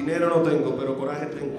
Dinero no tengo, pero coraje tengo.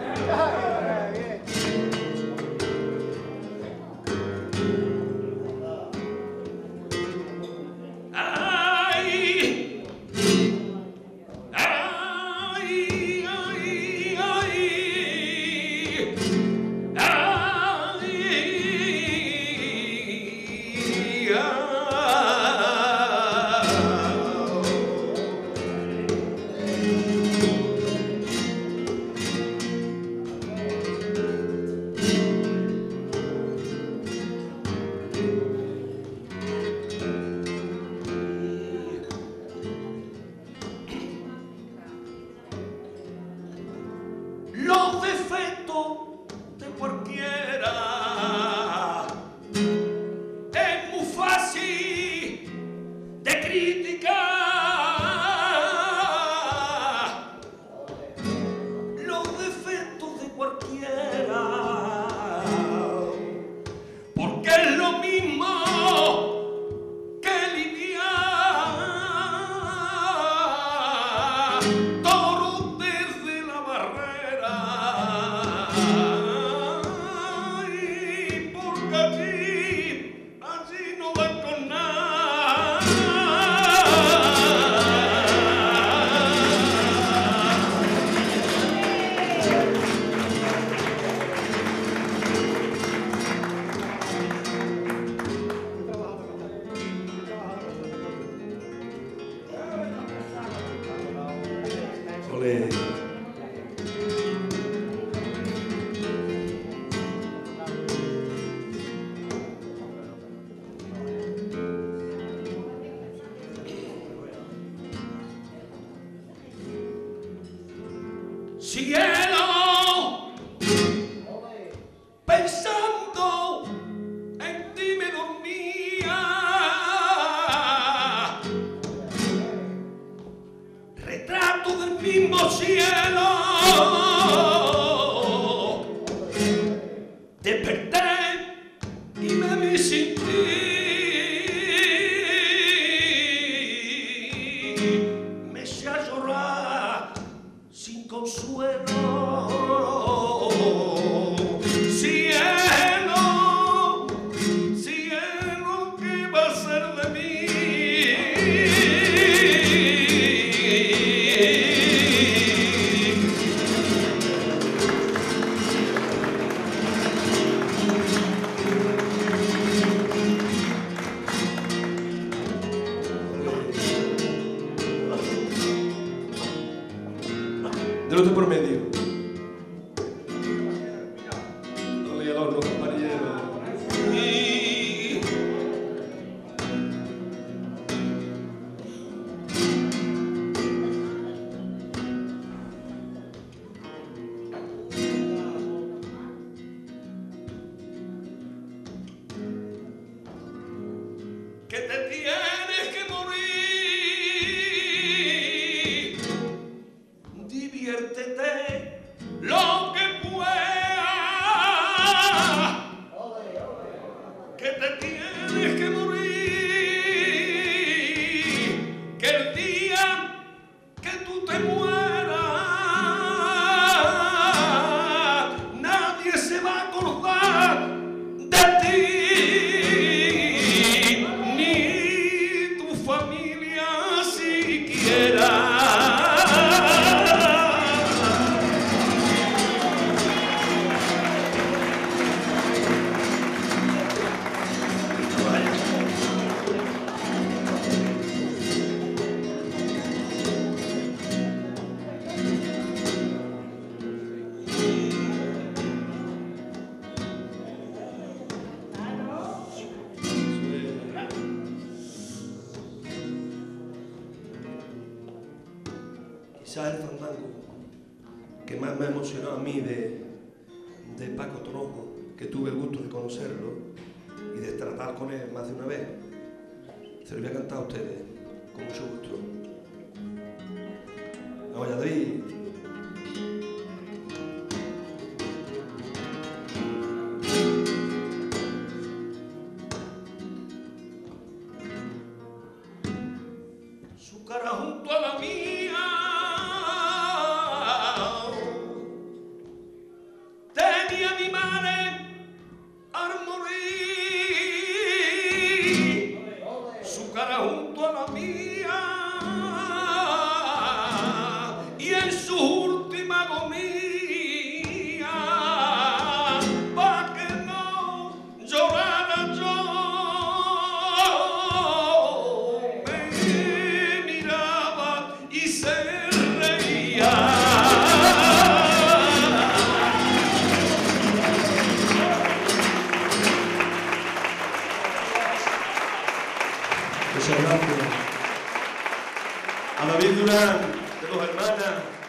Los defectos de cualquiera es muy fácil de criticar. Los defectos de cualquiera, porque es lo mismo que lidiar toro desde la barrera. Porque así no van con nada. Olé. Cielo, pensando en ti me dormía. Retrato del mismo cielo. Desperté y me vi sin ti. Me eché a llorar sin consuelo. Cielo, cielo, ¿qué va a ser de mí? De otro por medio. Olé al horno, compañero. Que te tienes que morir. Diviértete lo que puedas. Que te tienes que morir. Que el día que tú te mueras, nadie se va a acordar de ti. Ni tu familia siquiera. Quizás el fandango que más me ha emocionado a mí de Paco Tonojo, que tuve el gusto de conocerlo y de tratar con él más de una vez, se lo voy a cantar a ustedes con mucho gusto. Vamos allá, David. Su cara junto a la mía A David Durán, de Dos Hermanas.